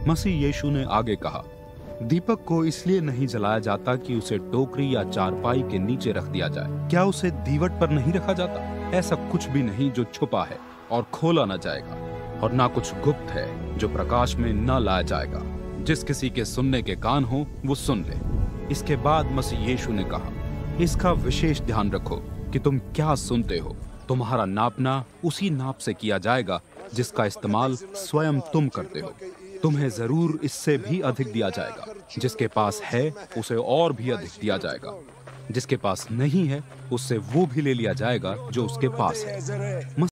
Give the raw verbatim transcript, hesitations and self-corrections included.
मसीह यीशु ने आगे कहा, दीपक को इसलिए नहीं जलाया जाता कि उसे टोकरी या चारपाई के नीचे रख दिया जाए। क्या उसे दीवट पर नहीं रखा जाता? ऐसा कुछ भी नहीं जो छुपा है और खोला न जाएगा, और ना कुछ गुप्त है जो प्रकाश में न लाया जाएगा। जिस किसी के सुनने के कान हो वो सुन ले। इसके बाद मसीह यीशु ने कहा, इसका विशेष ध्यान रखो कि तुम क्या सुनते हो। तुम्हारा नापना उसी नाप से किया जाएगा जिसका इस्तेमाल स्वयं तुम करते हो। तुम्हें जरूर इससे भी अधिक दिया जाएगा। जिसके पास है उसे और भी अधिक दिया जाएगा। जिसके पास नहीं है उससे वो भी ले लिया जाएगा जो उसके पास है।